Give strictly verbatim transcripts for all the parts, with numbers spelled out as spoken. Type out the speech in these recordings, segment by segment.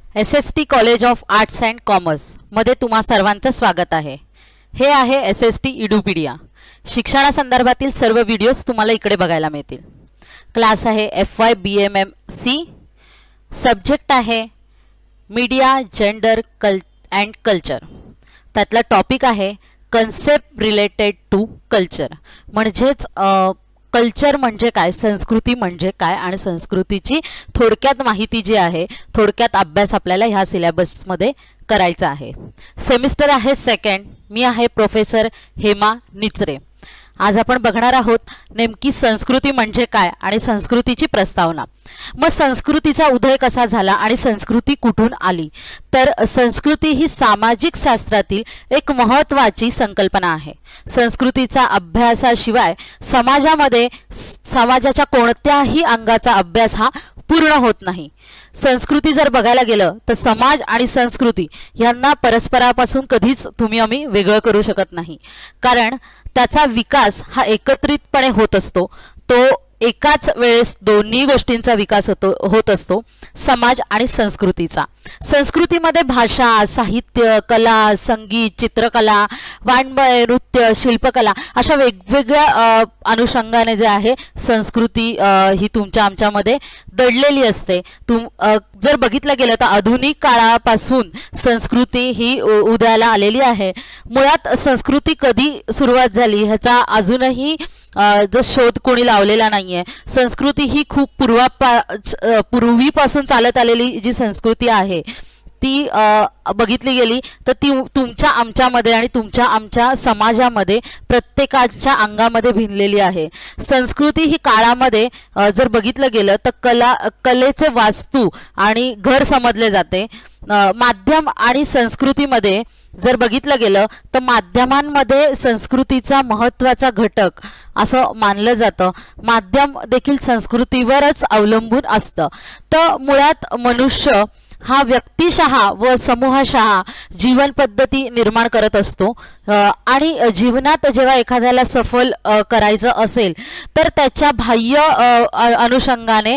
S S T college of arts and commerce मध्ये तुम्हा सर्वांचं स्वागत आहे। हे आहे एस एस टी इडुपीडिया। शिक्षणासंदर्भातील सर्व व्हिडिओज तुम्हाला इकडे बघायला मिळतील। क्लास आहे F Y B M M C. Subject आहे मीडिया जेंडर कल अँड कल्चर। त्यातला टॉपिक आहे कन्सेप्ट रिलेटेड टू कल्चर, म्हणजेच कल्चर म्हणजे काय, संस्कृती म्हणजे काय आणि संस्कृतीची थोडक्यात माहिती जी आहे, थोडक्यात अभ्यास आपल्याला ह्या सिलेबसमध्ये करायचा आहे। सेमिस्टर आहे सेकंड। मी आहे प्रोफेसर हेमा निचरे। आज आपण बघणार आहोत नेमकी संस्कृती म्हणजे काय आणि संस्कृतीची प्रस्तावना। मग संस्कृतीचा उदय कसा झाला आणि संस्कृती कुठून आली, तर संस्कृती ही सामाजिक शास्त्रातील एक महत्त्वाची संकल्पना आहे। संस्कृतीचा अभ्यासाशिवाय समाजामध्ये समाजाच्या कोणत्याही अंगाचा अभ्यास हा पूर्ण होत नाही। संस्कृती जर बघायला गेलं तर समाज आणि संस्कृती यांना परस्परापासून कधीच तुम्ही आम्ही वेगळं करू शकत नाही, कारण त्याचा विकास हा एकत्रितपणे होत असतो। तो एकाच वेळेस दोन्ही गोष्टींचा विकास होतो होत असतो, समाज आणि संस्कृतीचा। संस्कृतीमध्ये भाषा, साहित्य, कला, संगीत, चित्रकला, वाङ्मय, नृत्य, शिल्पकला अशा वेगवेगळ्या अनुषंगाने जे आहे संस्कृती ही तुमच्या आमच्यामध्ये दडलेली असते। तुम जर बघितलं गेलं तर आधुनिक काळापासून संस्कृती ही उदयाला आलेली आहे। मुळात संस्कृती कधी सुरुवात झाली ह्याचा अजूनही जो शोध कोणी लावलेला नाहीये। संस्कृती ही खूप पूर्वा पूर्वीपासून चालत आलेली जी संस्कृती आहे ती बघितली गेली तर ती तुमच्या आमच्यामध्ये आणि तुमच्या आमच्या समाजामध्ये प्रत्येकाच्या अंगामध्ये भिनलेली आहे। संस्कृती ही काळामध्ये जर बघितलं गेलं तर कला कलेचे वास्तू आणि घर समजले जाते। माध्यम आणि संस्कृतीमध्ये जर बघितलं गेलं तर माध्यमांमध्ये संस्कृतीचा महत्त्वाचा घटक असं मानलं जातं। माध्यम देखील संस्कृतीवरच अवलंबून असतं। तर मुळात मनुष्य हा व्यक्तिशः व समूहशः जीवन पद्धती निर्माण करत असतो आणि जीवनात जेव्हा एखाद्याला सफल करायचं असेल तर त्याच्या बाह्य अनुषंगाने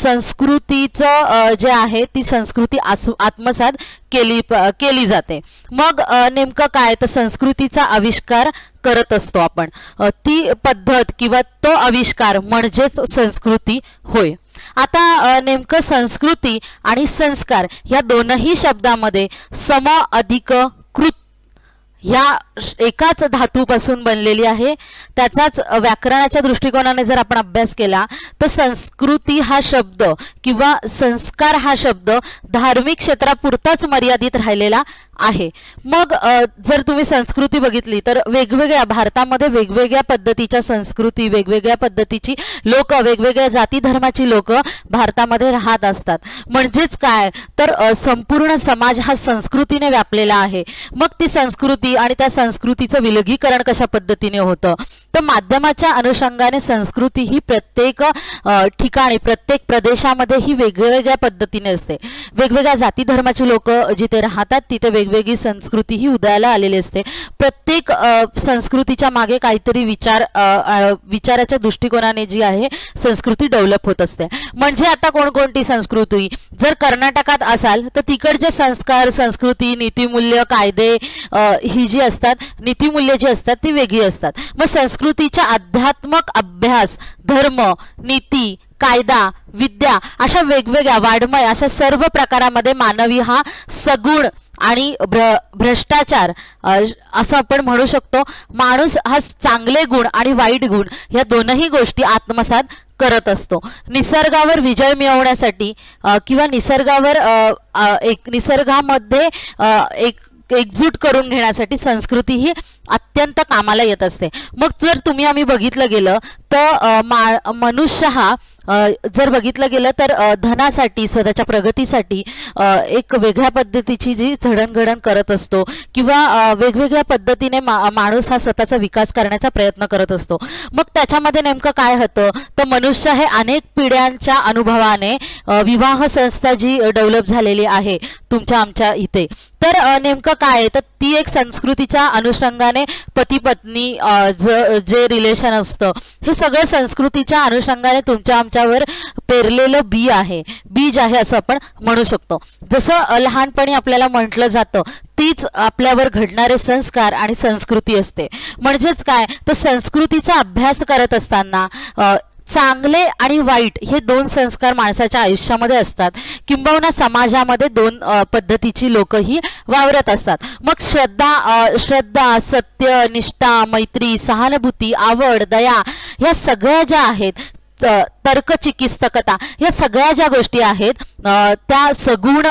संस्कृतीचं जे आहे ती संस्कृती आत्मसात केली केली जाते। मग नेमकं काय तर संस्कृतीचा आविष्कार करत असतो आपण, ती पद्धत किंवा तो आविष्कार म्हणजेच संस्कृती होय। आता नेमकं संस्कृती आणि संस्कार या दोनही शब्दामध्ये सम अधिक कृत या एकाच धातूपासून बनलेली आहे। त्याचाच व्याकरणाच्या दृष्टिकोनाने जर आपण अभ्यास केला तर संस्कृती हा शब्द किंवा संस्कार हा शब्द धार्मिक क्षेत्रापुरताच मर्यादित राहिलेला आहे। मग जर तुम्ही संस्कृती बघितली तर वेगवेगळ्या भारतामध्ये वेगवेगळ्या पद्धतीच्या संस्कृती, वेगवेगळ्या पद्धतीची लोक, वेगवेगळ्या जाती धर्माची लोक भारतामध्ये राहत असतात। म्हणजेच काय तर संपूर्ण समाज हा संस्कृतीने व्यापलेला आहे। मग ती संस्कृती आणि त्या संस्कृतीचं विलगीकरण कशा पद्धतीने होतं तर माध्यमाच्या अनुषंगाने संस्कृती ही प्रत्येक ठिकाणी प्रत्येक प्रदेशामध्ये ही वेगवेगळ्या पद्धतीने असते। वेगवेगळ्या जाती धर्माची लोक जिथे राहतात तिथे वेगवेगळी संस्कृती ही उदयाला आलेली असते। प्रत्येक संस्कृतीच्या मागे काहीतरी विचार विचाराच्या दृष्टिकोनाने जी आहे संस्कृती डेव्हलप होत असते। म्हणजे आता कोणकोणती संस्कृती जर कर्नाटकात असाल तर तिकडचे संस्कार, संस्कृती, नीतिमूल्य, कायदे ही जी असतात, नीतिमूल्य जी असतात ती वेगळी असतात। मग संस्कृतीचा आध्यात्मक अभ्यास, धर्म, नीती, कायदा, विद्या अशा वेगवेगळ्या वाङ्मय अशा सर्व प्रकारामध्ये मानवी हा सगुण आणि भ्र भ्रष्टाचार असं आपण म्हणू शकतो। माणूस हा चांगले गुण आणि वाईट गुण या दोनही गोष्टी आत्मसात करत असतो। निसर्गावर विजय मिळवण्यासाठी किंवा निसर्गावर एक निसर्गामध्ये एक एकजूट करून घेण्यासाठी संस्कृती ही अत्यंत कामाला येत असते। मग जर तुम्ही आम्ही बघितलं गेलं तर मनुष्य हा जर बघितलं गेलं तर धनासाठी, स्वतःच्या प्रगतीसाठी एक वेगळ्या पद्धतीची जी जडणघडण करत असतो किंवा वेगवेगळ्या पद्धतीने माणूस हा स्वतःचा विकास करण्याचा प्रयत्न करत असतो। मग त्याच्यामध्ये नेमकं काय होतं तर मनुष्य हे अनेक पिढ्यांच्या अनुभवाने विवाह संस्था जी डेव्हलप झालेली आहे तुमच्या आमच्या इथे, तर नेमकं काय तर ती एक संस्कृतीच्या अनुषंगाने पती पत्नी जे रिलेशन असतं हे सगळं संस्कृतीच्या अनुषंगाने तुमच्या आमच्यावर पेरलेलं बी आहे, बीज आहे असं आपण म्हणू शकतो. जसं लहानपणी आपल्याला म्हटलं जातं तीच आपल्यावर घडणारे संस्कार आणि संस्कृती असते. म्हणजेच काय तर संस्कृतीचा अभ्यास करत असताना चांगले आणि वाईट हे दोन संस्कार माणसाच्या आयुष्यामध्ये असतात. किंबहुना समाजामध्ये दोन पद्धतीची लोकही वावरत असतात. मग श्रद्धा श्रद्धा श्रद्धा, निष्ठा, मैत्री, सहानुभूती, आवड, दया ह्या सगळ्या ज्या आहेत, तर्क, चिकित्सकता या सगळ्या ज्या गोष्टी आहेत त्या सगुण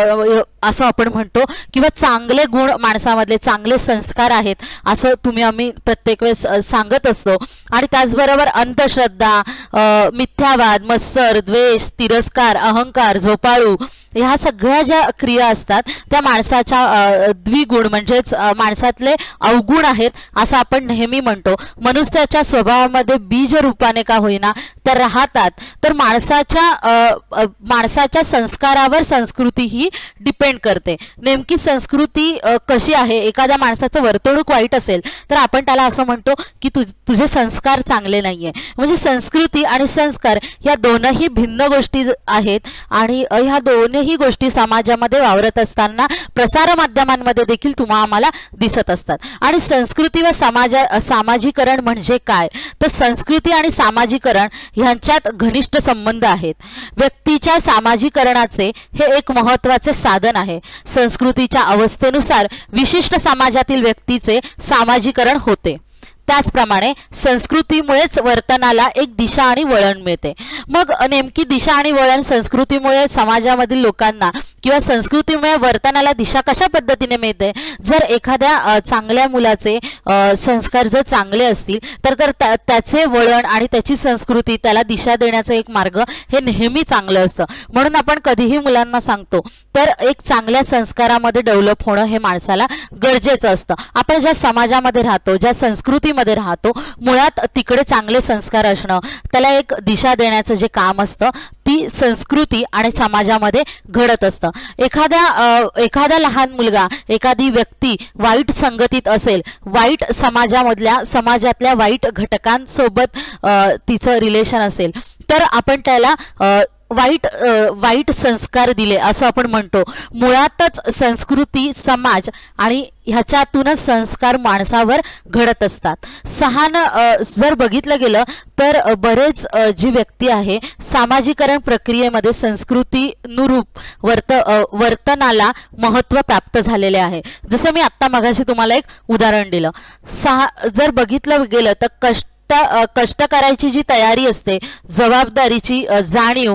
असं आपण म्हणतो किंवा चांगले गुण माणसामधले चांगले संस्कार आहेत असं तुम्ही आम्ही प्रत्येक वेळेस सांगत असतो. आणि त्याचबरोबर अंधश्रद्धा, मिथ्यावाद, मत्सर, द्वेष, तिरस्कार, अहंकार, झोपाळू ह्या सगळ्या ज्या क्रिया असतात त्या माणसाच्या द्विगुण म्हणजेच माणसातले अवगुण आहेत असं आपण नेहमी म्हणतो. मनुष्याच्या स्वभावामध्ये बीज रूपाने का होईना तर राहतात. तर माणसाच्या माणसाच्या संस्कारावर संस्कृती ही डिपेंड करते. नेमकी संस्कृती कशी आहे, एखाद्या माणसाचं वर्तणूक वाईट असेल तर आपण त्याला असं म्हणतो की तु तुझे संस्कार चांगले नाहीये. म्हणजे संस्कृती आणि संस्कार या दोनही भिन्न गोष्टी आहेत आणि ह्या दोनही गोष्टी समाजामध्ये वावरत असताना प्रसार माध्यमांमध्ये देखील तुम्हा आम्हाला दिसत असतात. आणि संस्कृती व समाज सामाजिकरण म्हणजे काय तर संस्कृती आणि सामाजिकरण ह्यांच्यात घनिष्ठ संबंध आहेत. व्यक्तीच्या सामाजिकरणाचे हे एक महत्त्वाचे साधन आहे. संस्कृतीच्या अवस्थेनुसार विशिष्ट समाजातील व्यक्तीचे सामाजिकरण होते. त्याचप्रमाणे संस्कृतीमुळेच वर्तनाला एक दिशा आणि वळण मिळते. मग नेमकी दिशा आणि वळण संस्कृतीमुळे समाजामधील लोकांना किंवा संस्कृतीमुळे वर्तनाला दिशा कशा पद्धतीने मिळते. जर एखाद्या चांगल्या मुलाचे संस्कार जर चांगले असतील तर तर त्याचे वळण आणि त्याची संस्कृती त्याला दिशा देण्याचा एक मार्ग हे नेहमी चांगलं असतं. म्हणून आपण कधीही मुलांना सांगतो तर एक चांगल्या संस्कारामध्ये डेव्हलप होणं हे माणसाला गरजेचं असतं. आपण ज्या समाजामध्ये राहतो, ज्या संस्कृतीमध्ये राहतो, मुळात तिकडे चांगले संस्कार असणं त्याला एक दिशा देण्याचं जे काम असतं ती संस्कृती आणि समाजामध्ये घडत असतं. एखाद्या एखादा लहान मुलगा, एखादी व्यक्ती वाईट संगतीत असेल, वाईट समाजामधल्या समाजातल्या वाईट घटकांसोबत तिचं रिलेशन असेल तर आपण त्याला वाईट वाईट संस्कार दिले असं आपण म्हणतो. मुळातच संस्कृती, समाज आणि ह्याच्यातूनच संस्कार माणसावर घडत असतात. सहान जर बघितलं गेलं तर बरेच जी व्यक्ती आहे सामाजिकरण प्रक्रियेमध्ये संस्कृतीनुरूप वर्त वर्तनाला महत्त्व प्राप्त झालेले आहे. जसं मी आत्ता मगाशी तुम्हाला एक उदाहरण दिलं. सहा जर बघितलं गेलं तर कष्ट कष्ट करायची जी तयारी असते, जबाबदारीची जाणीव,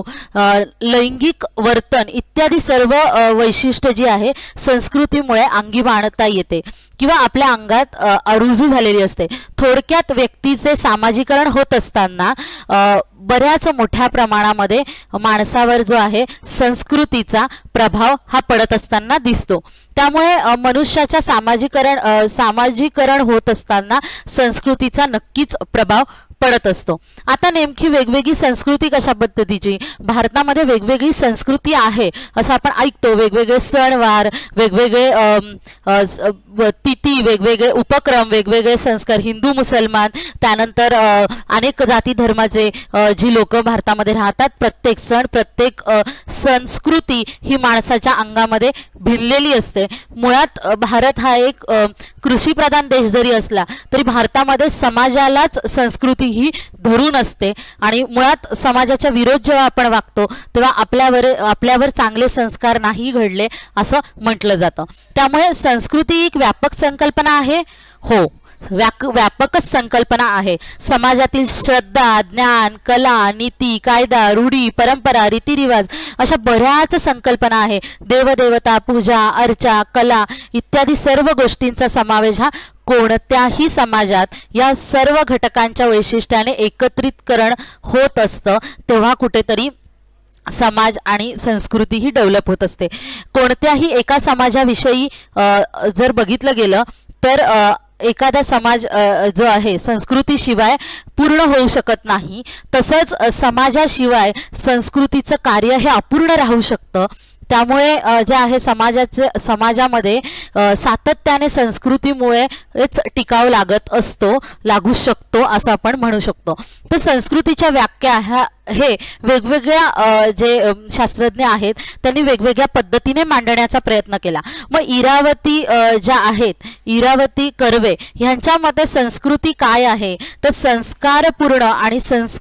लैंगिक वर्तन इत्यादी सर्व वैशिष्ट्य जी आहे संस्कृतीमुळे अंगी बाणता येते किंवा आपल्या अंगात रुजू झालेली असते. थोडक्यात व्यक्तीचे सामाजिकरण होत असताना बऱ्याच मोठ्या प्रमाणामध्ये माणसावर जो आहे संस्कृतीचा प्रभाव हा पडत असताना दिसतो. त्यामुळे मनुष्याच्या सामाजिकरण सामाजिकरण होत असताना संस्कृतीचा नक्कीच प्रभाव पडत असतो. आता नेमकी वेगवेगळी संस्कृती कशा पद्धतीची, भारतामध्ये वेगवेगळी संस्कृती आहे असं आपण ऐकतो. वेगवेगळे सणवार, वेगवेगळे तिथी, वेगवेगळे उपक्रम, वेगवेगळे संस्कार, हिंदू, मुसलमान, त्यानंतर अनेक जाती धर्माचे जी लोक भारतामध्ये राहतात, प्रत्येक सण, प्रत्येक संस्कृती ही माणसाच्या अंगामध्ये भिनलेली असते. मुळात भारत हा एक कृषीप्रधान देश जरी असला तरी भारतामध्ये समाजालाच संस्कृती ही धरून असते आणि मुळात समाजाच्या विरोध जेव्हा आपण वागतो तेव्हा आपल्यावर आपल्यावर चांगले संस्कार नाही घडले असं म्हटलं जातं. त्यामुळे संस्कृती एक व्यापक संकल्पना आहे. हो, व्याक व्यापकच संकल्पना आहे. समाजातील श्रद्धा, ज्ञान, कला, नीती, कायदा, रूढी, परंपरा, रीतिरिवाज अशा बऱ्याच संकल्पना आहे. देवदेवता, पूजा, अर्चा, कला इत्यादी सर्व गोष्टींचा समावेश हा कोणत्याही समाजात या सर्व घटकांच्या वैशिष्ट्याने एकत्रितकरण होत असतं तेव्हा कुठेतरी समाज आणि संस्कृती ही डेव्हलप होत असते. कोणत्याही एका समाजाविषयी जर बघितलं गेलं तर एखादा समाज जो आहे संस्कृतीशिवाय पूर्ण होऊ शकत नाही. तसंच समाजाशिवाय संस्कृतीचं कार्य हे अपूर्ण राहू शकतं. त्यामुळे जे आहे समाजाचे समाजामध्ये सातत्याने संस्कृतीमुळेच टिकाव लागत असतो लागू शकतो असं आपण म्हणू शकतो। तर संस्कृतीच्या व्याख्या ह्या हे वेगवेगळ्या जे शास्त्रज्ञ आहेत त्यांनी वेगवेगळ्या पद्धतीने मांडण्याचा प्रयत्न केला। मग इरावती ज्या आहेत इरावती कर्वे यांच्या मते संस्कृती काय आहे तर संस्कारपूर्ण आणि संस्कृ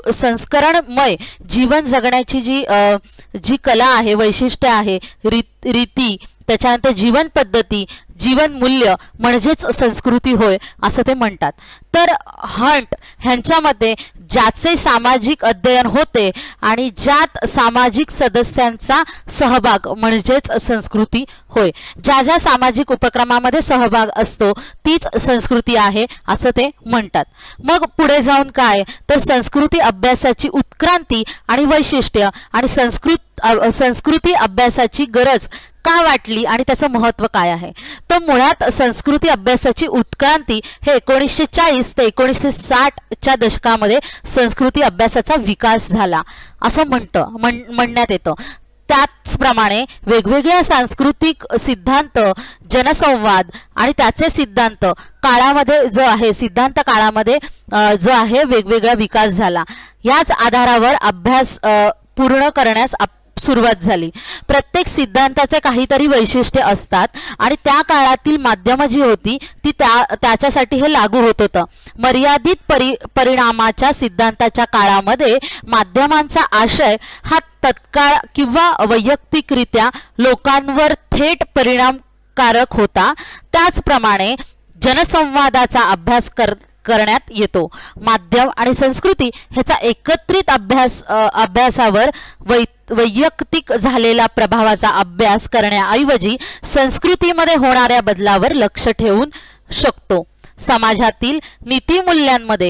संस्करणमय जीवन जगण्याची जी जी कला आहे वैशिष्ट्य आहे रीत रीती त्याच्यानंतर जीवन पद्धती जीवन मूल्य म्हणजेच संस्कृती होय असं ते म्हणतात। तर हंट ह्यांच्या मते ज्याचे सामाजिक अध्ययन होते आणि ज्यात सामाजिक सदस्यांचा सहभाग म्हणजेच संस्कृती होय, ज्या ज्या सामाजिक उपक्रमामध्ये सहभाग असतो तीच संस्कृती आहे असं ते म्हणतात। मग पुढे जाऊन काय तर संस्कृती अभ्यासाची उत्क्रांती आणि वैशिष्ट्य आणि संस्कृत संस्कृती अभ्यासाची गरज का वाटली आणि त्याचं महत्त्व काय आहे तर मुळात संस्कृती अभ्यासाची उत्क्रांती हे एकोणीसशे चाळीस ते एकोणीसशे साठ च्या दशकामध्ये संस्कृती अभ्यासाचा विकास झाला असं म्हणतं म्हण म्हणण्यात येतं। त्याचप्रमाणे वेगवेगळ्या सांस्कृतिक सिद्धांत जनसंवाद आणि त्याचे सिद्धांत काळामध्ये जो आहे सिद्धांत काळामध्ये जो आहे वेगवेगळा विकास झाला। याच आधारावर अभ्यास पूर्ण करण्यास सुरुवात झाली। प्रत्येक सिद्धांताचे काहीतरी वैशिष्ट्य असतात आणि त्या काळातील माध्यम जी होती ती त्या त्याच्यासाठी हे लागू होत होतं। मर्यादित परि परिणामाच्या सिद्धांताच्या काळामध्ये माध्यमांचा आशय हा तत्काळ किंवा वैयक्तिकरित्या लोकांवर थेट परिणामकारक होता। त्याचप्रमाणे जनसंवादाचा अभ्यास कर करण्यात येतो। माध्यम आणि संस्कृती ह्याचा एकत्रित अभ्यास अभ्यासावर वै वैयक्तिक झालेला प्रभावाचा अभ्यास करण्याऐवजी संस्कृतीमध्ये होणाऱ्या बदलावर लक्ष ठेवून शकतो। समाजातील नीतिमूल्यांमध्ये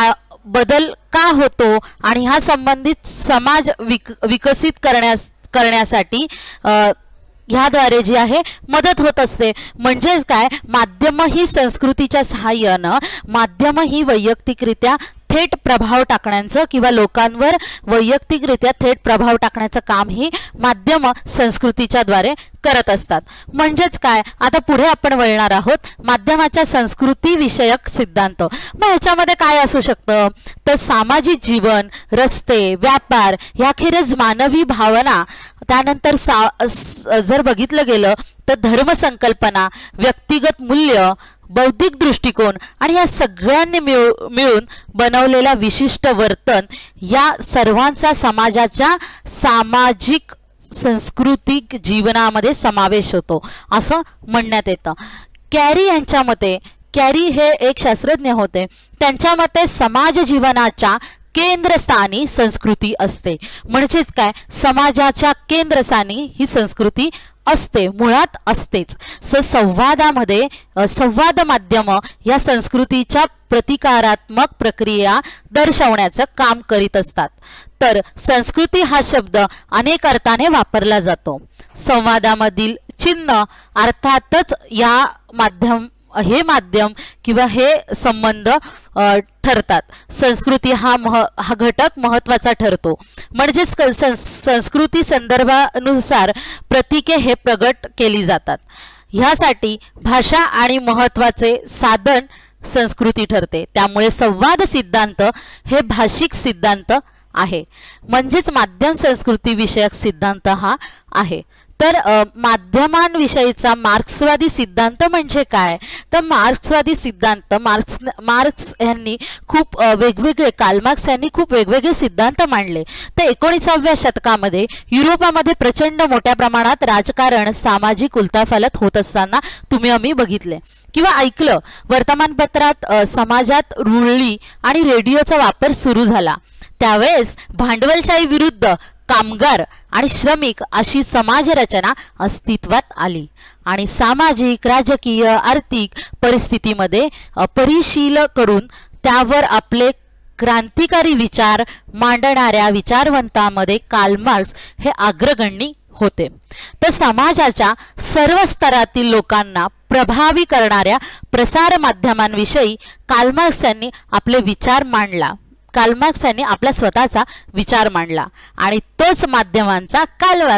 बदल का होतो आणि हा संबंधित समाज विक विकसित करण्यास करण्यासाठी ह्याद्वारे जी आहे मदत होत असते। म्हणजेच काय माध्यम ही संस्कृतीच्या सहाय्याने माध्यम ही वैयक्तिकरित्या थेट प्रभाव टाकण्याचं किंवा लोकांवर वैयक्तिकरित्या थेट प्रभाव टाकण्याचं काम ही माध्यम संस्कृतीच्या द्वारे करत असतात। म्हणजेच काय आता पुढे आपण वळणार आहोत माध्यमाच्या संस्कृती विषयक सिद्धांत। मग ह्याच्यामध्ये काय असू शकतं तर सामाजिक जीवन रस्ते व्यापार याखेरीज मानवी भावना त्यानंतर जर बघितलं गेलं तर धर्मसंकल्पना व्यक्तिगत मूल्य बौद्धिक दृष्टिकोन आणि या सगळ्यांनी मिळून बनवलेला विशिष्ट वर्तन या सर्वांचा समाजाच्या सामाजिक सांस्कृतिक जीवनामध्ये समावेश होतो असं म्हणण्यात येतं। कॅरी यांच्या मते कॅरी हे एक शास्त्रज्ञ होते त्यांच्या मते समाज जीवनाच्या केंद्रस्थानी संस्कृती असते। म्हणजेच काय समाजाच्या केंद्रस्थानी ही संस्कृती असते मुळात असतेच। स संवादामध्ये संवाद माध्यम या संस्कृतीच्या प्रतिकारात्मक प्रक्रिया दर्शवण्याचं काम करीत असतात। तर संस्कृती हा शब्द अनेक अर्थाने वापरला जातो। संवादामधील चिन्ह अर्थातच या माध्यम हे माध्यम किंवा हे संबंध ठरतात। संस्कृती हा मह हा घटक महत्त्वाचा ठरतो। म्हणजेच संस्कृती संदर्भानुसार प्रतीके हे प्रगट केली जातात। ह्यासाठी भाषा आणि महत्त्वाचे साधन संस्कृती ठरते। त्यामुळे संवाद सिद्धांत हे भाषिक सिद्धांत आहे म्हणजेच माध्यम संस्कृती विषयक सिद्धांत हा आहे। तर माध्यमांविषयीचा मार्क्सवादी सिद्धांत म्हणजे काय तर मार्क्सवादी सिद्धांत मार्क्स मार्क्स यांनी खूप वेगवेगळे कार्ल मार्क्स यांनी खूप वेगवेगळे सिद्धांत मांडले। तर एकोणिसाव्या शतकामध्ये युरोपामध्ये प्रचंड मोठ्या प्रमाणात राजकारण सामाजिक उलथापालथ होत असताना तुम्ही आम्ही बघितले किंवा ऐकलं। वर्तमानपत्रात समाजात रुळली आणि रेडिओचा वापर सुरू झाला। त्यावेळेस भांडवलशाही विरुद्ध कामगार आणि श्रमिक अशी समाज रचना अस्तित्वात आली आणि सामाजिक राजकीय आर्थिक परिस्थितीमध्ये परिशील करून त्यावर आपले क्रांतिकारी विचार मांडणाऱ्या विचारवंतांमध्ये कार्ल मार्क्स हे अग्रगण्य होते। तर समाजाच्या सर्व स्तरातील लोकांना प्रभावी करणाऱ्या प्रसार माध्यमांविषयी कार्ल मार्क्स यांनी आपले विचार मांडला कार्ल मार्क्स यांनी आपला स्वतःचा विचार मांडला आणि तोच माध्यमांचा काल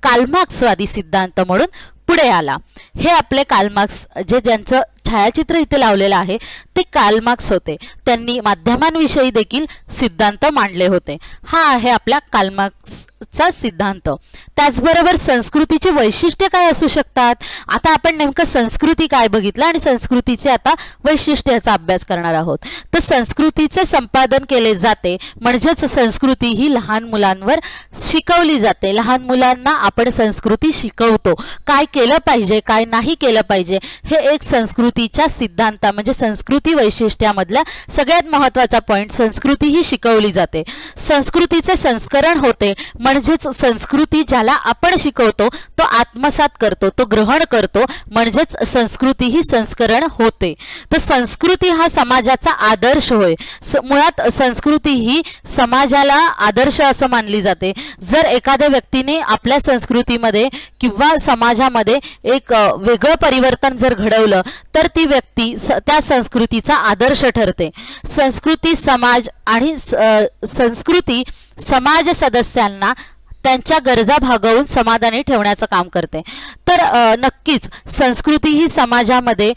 कार्ल मार्क्सवादी सिद्धांत म्हणून पुढे आला। हे आपले कार्ल मार्क्स जे ज्यांचं छायाचित्र इथे लावलेलं आहे ते कार्ल मार्क्स होते। त्यांनी माध्यमांविषयी देखील सिद्धांत मांडले होते। हा आहे आपला कार्ल मार्क्सचा सिद्धांत। त्याचबरोबर संस्कृतीची वैशिष्ट्ये काय असू शकतात, आता आपण नेमकं संस्कृती काय बघितलं आणि संस्कृतीचे आता वैशिष्ट्याचा अभ्यास करणार आहोत। तर संस्कृतीचे संपादन केले जाते म्हणजेच संस्कृती ही लहान मुलांवर शिकवली जाते। लहान मुलांना आपण संस्कृती शिकवतो, काय केलं पाहिजे काय नाही केलं पाहिजे हे एक संस्कृतीच्या सिद्धांत म्हणजे संस्कृती वैशिष्ट्यामधला सगळ्यात महत्त्वाचा पॉइंट, संस्कृती ही शिकवली जाते। संस्कृतीचे संस्करण होते म्हणजेच संस्कृती ज्याला आपण शिकवतो तो आत्मसात करतो, तो ग्रहण करतो म्हणजेच संस्कृती ही संस्करण होते। तर संस्कृती हा समाजाचा आदर्श होय। मुळात संस्कृती ही समाजाला आदर्श असं मानली जाते। जर एखाद्या व्यक्तीने आपल्या संस्कृतीमध्ये किंवा समाजामध्ये एक वेगळं परिवर्तन जर घडवलं तर ती व्यक्ती त्या संस्कृतीचा आदर्श ठरते। संस्कृती समाज आणि संस्कृती समाज सदस्यांना त्यांच्या गरजा भागवून समाधानी ठेवण्याचं काम करते। तर नक्कीच संस्कृती ही समाजामध्ये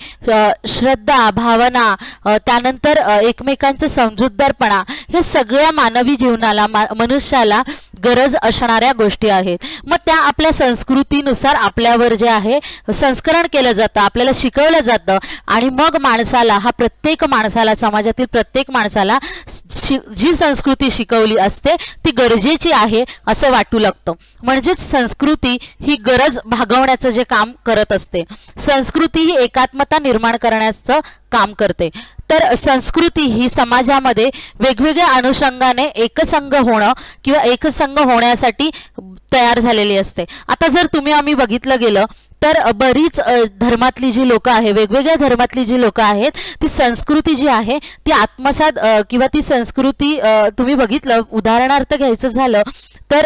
श्रद्धा भावना त्यानंतर एकमेकांचे समजूतदारपणा हे सगळ्या मानवी जीवनाला मनुष्याला गरज असणाऱ्या गोष्टी आहेत। मग त्या आपल्या संस्कृतीनुसार आपल्यावर जे आहे संस्करण केलं जातं, आपल्याला शिकवलं जातं आणि मग माणसाला हा प्रत्येक माणसाला समाजातील प्रत्येक माणसाला जी संस्कृती शिकवली असते ती गरजेची आहे असं वाटू लागतं। म्हणजेच संस्कृती ही गरज भागवण्याचं जे काम करत असते। संस्कृती ही एकात्मता निर्माण करण्याचं काम करते। तर संस्कृती ही समाजामध्ये वेगवेगळ्या अनुषंगाने एकसंघ होणं किंवा एकसंघ होण्यासाठी तयार झालेली असते। आता जर तुम्ही आम्ही बघितलं गेलं तर बरीच धर्मातली जी लोक आहे वेगवेगळ्या धर्मातली जी लोक आहेत ती संस्कृती जी आहे ती आत्मसात किंवा ती संस्कृती तुम्ही बघितलं उदाहरणार्थ घ्यायचं झालं तर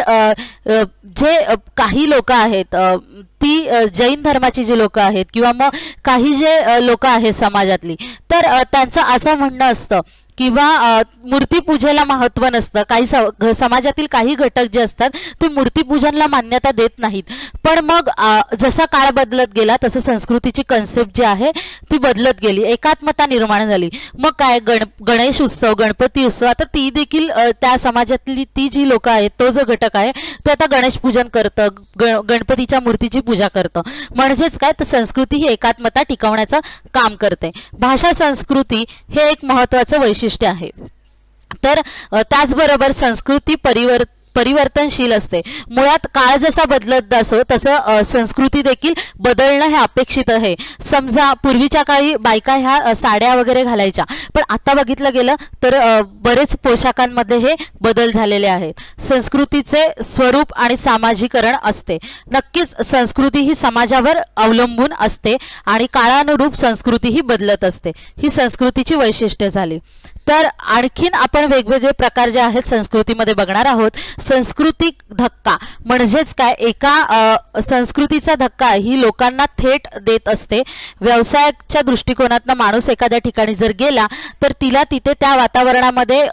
जे काही लोक आहेत ती जैन धर्माची जी लोक आहेत किंवा मग काही जे लोक आहेत समाजातली तर त्यांचं असं म्हणणं असतं किंवा मूर्तीपूजेला महत्त्व नसतं। काही समाजातील काही घटक जे असतात ते मूर्तीपूजनला मान्यता देत नाहीत। पण मग जसा काळ बदलत गेला तसं संस्कृतीची कन्सेप्ट जी आहे ती बदलत गेली, एकात्मता निर्माण झाली। मग काय गण गणेश उत्सव गणपती उत्सव आता ती देखील त्या समाजातली ती जी लोक आहेत तो जो घटक आहे ते आता गणेश पूजन करतं, गणपतीच्या मूर्तीची पूजा करतं। म्हणजेच काय तर संस्कृती ही एकात्मता टिकवण्याचं काम करते। भाषा संस्कृती हे एक महत्त्वाचं वैशिष्ट्य आहे। तर त्याचबरोबर संस्कृती परिवर्तन परिवर्तनशील असते। मुळात काळ जसा बदलत असो तसं संस्कृती देखील बदलणं हे अपेक्षित आहे। समजा पूर्वीच्या काळी बायका ह्या साड्या वगैरे घालायच्या पण आता बघितलं गेलं तर बरेच पोशाखांमध्ये हे बदल झालेले आहेत। संस्कृतीचे स्वरूप आणि सामाजिकरण असते। नक्कीच संस्कृती ही समाजावर अवलंबून असते आणि काळानुरूप संस्कृती ही बदलत असते। ही संस्कृतीची वैशिष्ट्ये झाली। तर आणखीन आपण वेगवेगळे प्रकार जे आहेत संस्कृतीमध्ये बघणार आहोत। सांस्कृतिक धक्का म्हणजेच काय एका संस्कृतीचा धक्का ही लोकांना थेट देत असते। व्यवसायाच्या दृष्टिकोनातून माणूस एखाद्या ठिकाणी जर गेला तर तिला तिथे त्या वातावरणामध्ये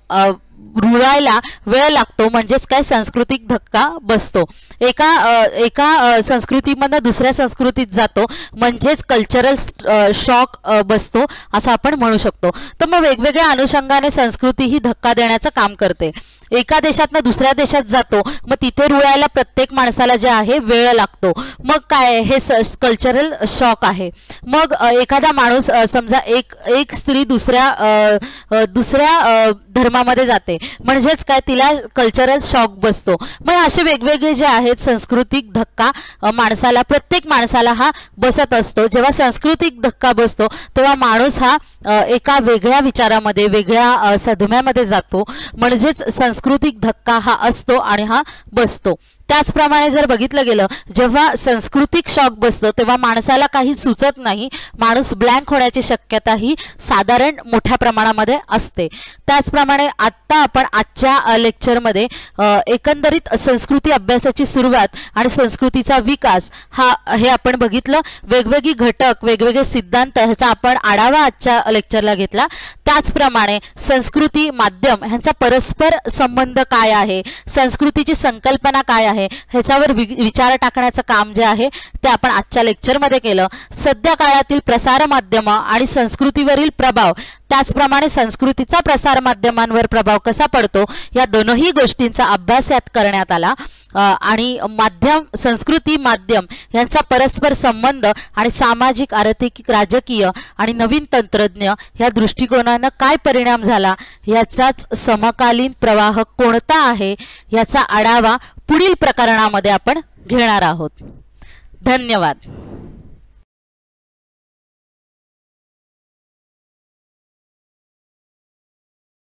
रुळायला वेळ लागतो म्हणजेच काय सांस्कृतिक धक्का बसतो। एका एका संस्कृतीमधून दुसऱ्या संस्कृतीत जातो म्हणजेच कल्चरल शॉक बसतो असं आपण म्हणू शकतो। तर मग वेगवेगळ्या अनुषंगाने संस्कृती ही धक्का देण्याचं काम करते। एका देशातनं दुसऱ्या देशात जातो मग तिथे रुळायला प्रत्येक माणसाला जे आहे वेळ लागतो। मग काय हे कल्चरल शॉक आहे। मग एखादा माणूस समजा एक एक स्त्री दुसऱ्या दुसऱ्या धर्मामध्ये जाते म्हणजेच काय तिला कल्चरल शॉक बसतो। मग असे वेगवेगळे जे आहेत सांस्कृतिक धक्का माणसाला प्रत्येक माणसाला हा बसत असतो। जेव्हा सांस्कृतिक धक्का बसतो तेव्हा माणूस हा एका वेगळ्या विचारामध्ये वेगळ्या सदम्यामध्ये जातो म्हणजेच सांस्कृतिक धक्का हा असतो आणि हा बसतो। त्याचप्रमाणे जर बघितलं गेलं जेव्हा सांस्कृतिक शॉक बसतो तेव्हा माणसाला काही सुचत नाही, माणूस ब्लँक होण्याची शक्यता ही साधारण मोठ्या प्रमाणामध्ये असते। त्याचप्रमाणे आता आपण आजच्या लेक्चरमध्ये एकंदरीत संस्कृती अभ्यासाची सुरुवात आणि संस्कृतीचा विकास हा हे आपण बघितलं। वेगवेगळी घटक वेगवेगळे सिद्धांत ह्याचा आपण आढावा आजच्या लेक्चरला घेतला। त्याचप्रमाणे संस्कृती माध्यम ह्यांचा परस्पर संबंध काय आहे, संस्कृतीची संकल्पना काय आहे ह्याच्यावर वि विचार टाकण्याचं काम जे आहे ते आपण आजच्या लेक्चरमध्ये केलं। सध्या काळातील प्रसार माध्यम आणि संस्कृतीवरील प्रभाव, त्याचप्रमाणे संस्कृतीचा प्रसार माध्यमांवर प्रभाव कसा पडतो या दोनही गोष्टींचा अभ्यास यात करण्यात आला। आणि माध्यम, संस्कृती, माध्यम यांचा परस्पर संबंध आणि सामाजिक, आर्थिक, राजकीय आणि नवीन तंत्रज्ञ या दृष्टिकोनाने काय परिणाम झाला याचाच समकालीन प्रवाह कोणता आहे याचा आढावा पुढील प्रकरणामध्ये आपण घेणार आहोत। धन्यवाद।